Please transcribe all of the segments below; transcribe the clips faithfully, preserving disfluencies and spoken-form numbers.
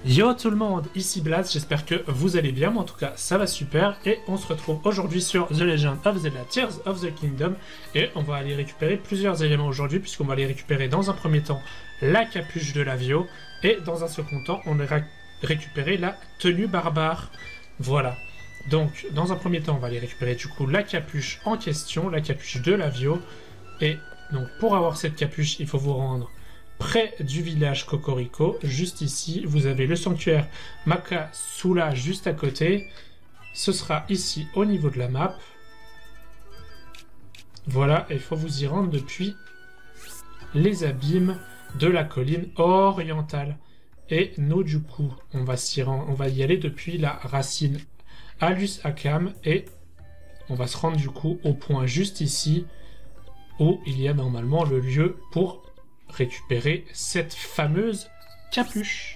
Yo tout le monde, ici Blaz, j'espère que vous allez bien, moi en tout cas ça va super et on se retrouve aujourd'hui sur The Legend of Zelda Tears of the Kingdom et on va aller récupérer plusieurs éléments aujourd'hui puisqu'on va aller récupérer dans un premier temps la capuche de Lavio et dans un second temps on va récupérer la tenue barbare. Voilà, donc dans un premier temps on va aller récupérer du coup la capuche en question, la capuche de Lavio et donc pour avoir cette capuche il faut vous rendre près du village Cocorico, juste ici, vous avez le sanctuaire Makasula juste à côté. Ce sera ici au niveau de la map. Voilà, il faut vous y rendre depuis les abîmes de la colline orientale. Et nous, du coup, on va, s'y rendre, on va y aller depuis la racine Alus Akam et on va se rendre du coup au point juste ici où il y a normalement le lieu pour récupérer cette fameuse capuche.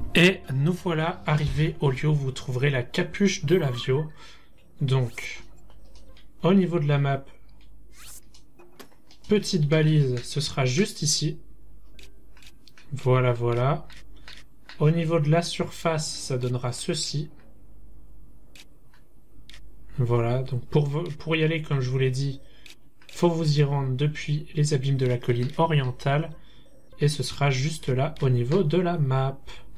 Et nous voilà arrivés au lieu où vous trouverez la capuche de Lavio. Donc, au niveau de la map, petite balise, ce sera juste ici. Voilà, voilà. Au niveau de la surface, ça donnera ceci. Voilà, donc pour, pour y aller, comme je vous l'ai dit, faut vous y rendre depuis les abîmes de la colline orientale. Et ce sera juste là, au niveau de la map.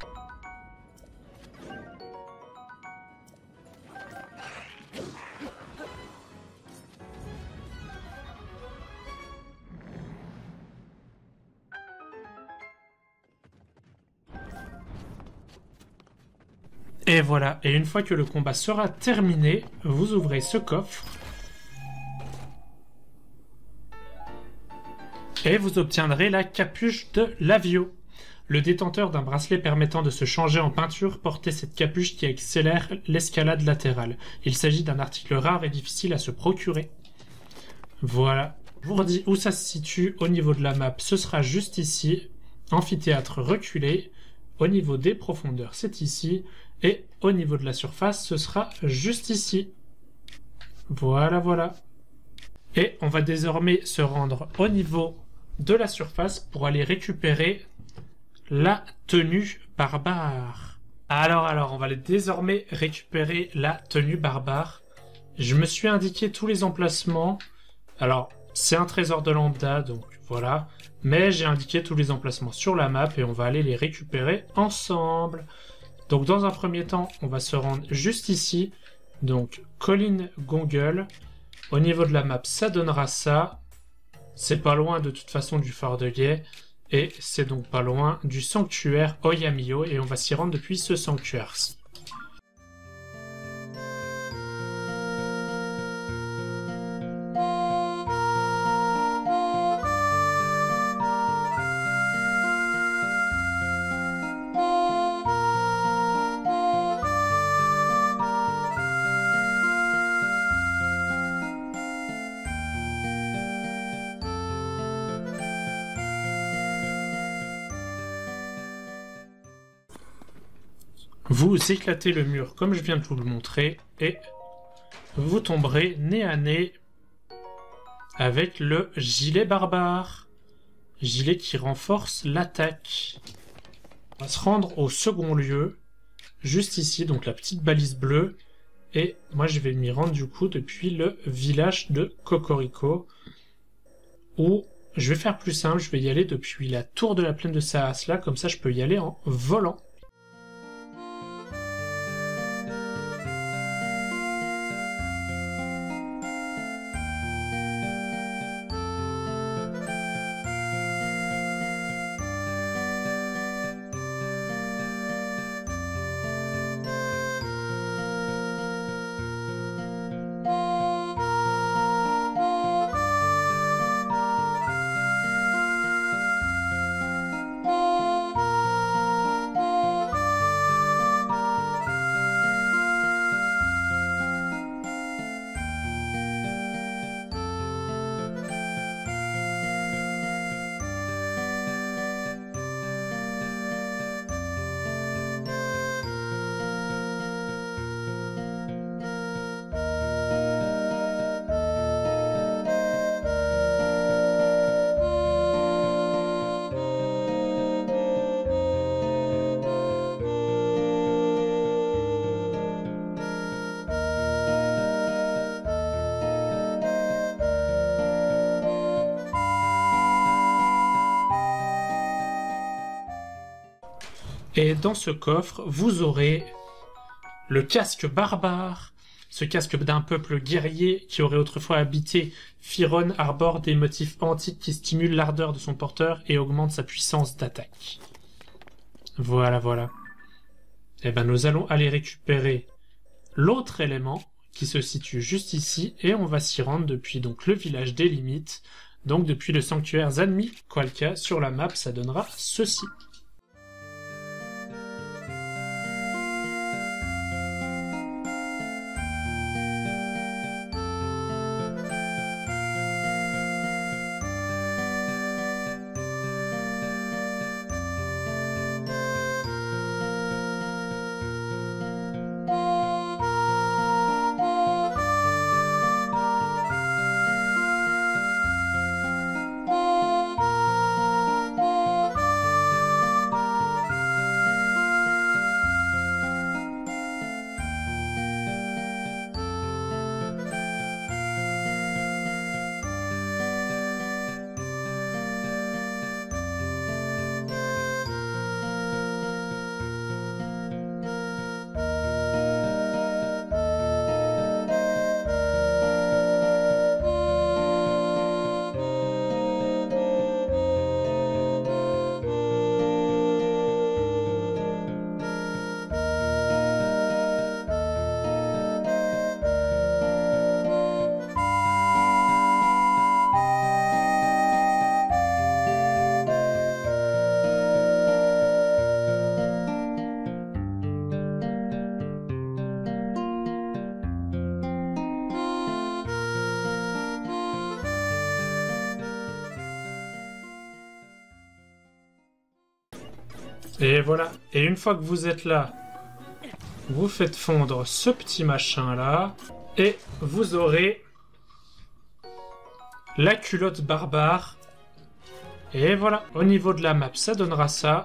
Et voilà, et une fois que le combat sera terminé, vous ouvrez ce coffre. Et vous obtiendrez la capuche de Lavio. Le détenteur d'un bracelet permettant de se changer en peinture portait cette capuche qui accélère l'escalade latérale. Il s'agit d'un article rare et difficile à se procurer. Voilà. Je vous redis où ça se situe au niveau de la map. Ce sera juste ici. Amphithéâtre reculé. Au niveau des profondeurs, c'est ici. Et au niveau de la surface, ce sera juste ici. Voilà, voilà. Et on va désormais se rendre au niveau de la surface pour aller récupérer la tenue barbare. Alors, alors, on va désormais récupérer la tenue barbare. Je me suis indiqué tous les emplacements. Alors, c'est un trésor de lambda, donc voilà. Mais j'ai indiqué tous les emplacements sur la map et on va aller les récupérer ensemble. Donc, dans un premier temps, on va se rendre juste ici. Donc, colline Gonguel. Au niveau de la map, ça donnera ça. C'est pas loin de toute façon du fort de Guet. Et c'est donc pas loin du sanctuaire Oyamio. Et on va s'y rendre depuis ce sanctuaire-ci. Vous éclatez le mur comme je viens de vous le montrer et vous tomberez nez à nez avec le gilet barbare. Gilet qui renforce l'attaque. On va se rendre au second lieu, juste ici, donc la petite balise bleue. Et moi je vais m'y rendre du coup depuis le village de Cocorico. Où je vais faire plus simple, je vais y aller depuis la tour de la plaine de Saas là, comme ça je peux y aller en volant. Et dans ce coffre, vous aurez le casque barbare. Ce casque d'un peuple guerrier qui aurait autrefois habité Firon arbore des motifs antiques qui stimulent l'ardeur de son porteur et augmentent sa puissance d'attaque. Voilà, voilà. Et ben nous allons aller récupérer l'autre élément qui se situe juste ici et on va s'y rendre depuis donc le village des limites. Donc depuis le sanctuaire Zanmi Qualca sur la map, ça donnera ceci. Et voilà. Et une fois que vous êtes là, vous faites fondre ce petit machin là. Et vous aurez la culotte barbare. Et voilà. Au niveau de la map, ça donnera ça.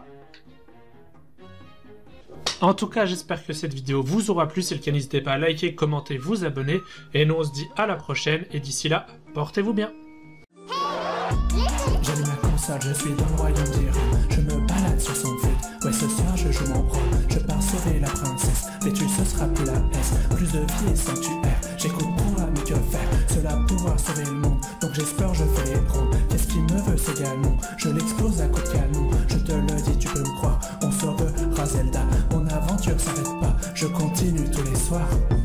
En tout cas, j'espère que cette vidéo vous aura plu. Si c'est le cas, n'hésitez pas à liker, commenter, vous abonner. Et nous, on se dit à la prochaine. Et d'ici là, portez-vous bien. J'allume la console, je suis dans le royaume d'Iran. Je me balade sur son feed. Ouais, ce soir, je joue mon rôle. Je pars sauver la princesse. Vêtu, ce sera plus la S. Plus de vie et sanctuaire. J'écoute pour la mais que faire. Cela pouvoir sauver le monde. Donc j'espère, je fais les gros. Qu'est-ce qu'il me veut, ce gamin? Je l'explose à coups de canon. Je te le dis, tu peux me croire. On sauvera Zelda. Mon aventure s'arrête pas. Je continue tous les soirs.